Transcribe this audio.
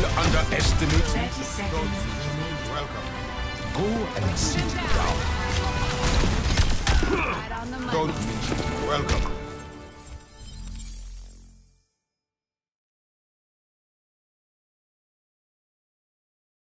underestimate 30 seconds. Welcome. Go and sit down. Right on the money. Don't mention. Welcome.